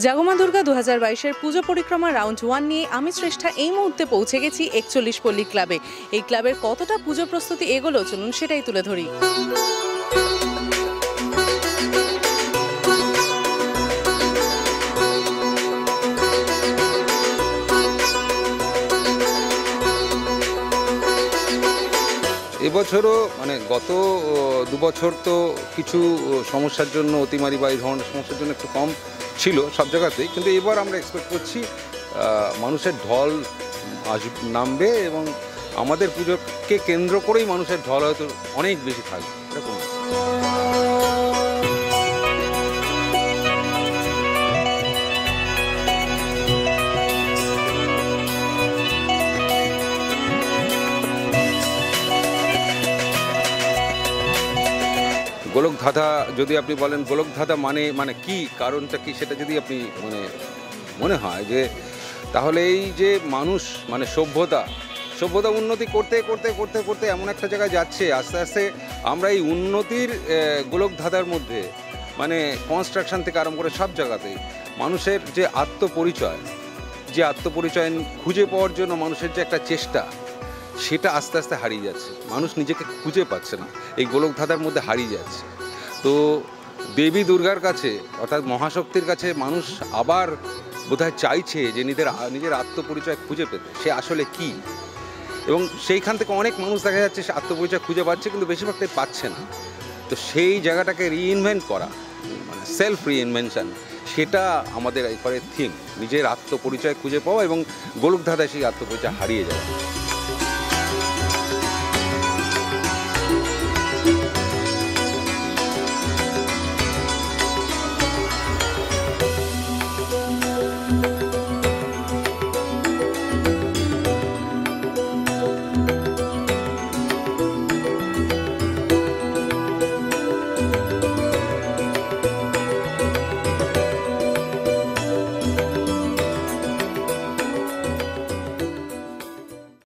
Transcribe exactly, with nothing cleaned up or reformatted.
জাগমা দুর্গা দু হাজার বাইশের পুজো পরিক্রমা রাউন্ড ওয়ান নিয়ে আমি শ্রেষ্ঠা এই মুহূর্তে পৌঁছে গেছি একচল্লিশ পল্লী ক্লাবে। এই ক্লাবের কতটা পুজো প্রস্তুতি এগোলো চলুন সেটাই তুলে ধরি। এবছরও মানে গত দু বছর তো কিছু সমস্যার জন্য অতিমারি বা এই ধরনের সমস্যার জন্য একটু কম ছিল সব জায়গাতেই, কিন্তু এবার আমরা এক্সপেক্ট করছি মানুষের ঢল আস নামবে এবং আমাদের পুজোকে কেন্দ্র করেই মানুষের ঢল হয়তো অনেক বেশি থাকবে এরকম। গোলক ধাঁধা যদি আপনি বলেন গোলক ধাঁধা মানে মানে কি, কারণটা কি, সেটা যদি আপনি মানে মনে হয় যে তাহলে এই যে মানুষ মানে সভ্যতা সভ্যতা উন্নতি করতে করতে করতে করতে এমন একটা জায়গায় যাচ্ছে, আস্তে আস্তে আমরা এই উন্নতির গোলক ধাঁধার মধ্যে মানে কনস্ট্রাকশন থেকে আরম্ভ করে সব জায়গাতেই মানুষের যে আত্মপরিচয় যে আত্মপরিচয় খুঁজে পাওয়ার জন্য মানুষের যে একটা চেষ্টা, সেটা আস্তে আস্তে হারিয়ে যাচ্ছে। মানুষ নিজেকে খুঁজে পাচ্ছে না, এই গোলক ধাঁধার মধ্যে হারিয়ে যাচ্ছে। তো দেবী দুর্গার কাছে অর্থাৎ মহাশক্তির কাছে মানুষ আবার বোধহয় চাইছে যে নিজের নিজের আত্মপরিচয় খুঁজে পেতে, সে আসলে কি। এবং সেইখান থেকে অনেক মানুষ দেখা যাচ্ছে সে আত্মপরিচয় খুঁজে পাচ্ছে, কিন্তু বেশিরভাগটাই পাচ্ছে না। তো সেই জায়গাটাকে রিইনভেন্ট করা, মানে সেলফ রিইনভেনশন, সেটা আমাদের এবারের থিম। নিজের আত্মপরিচয় খুঁজে পাওয়া এবং গোলক ধাঁধায় সেই আত্মপরিচয় হারিয়ে যাওয়া।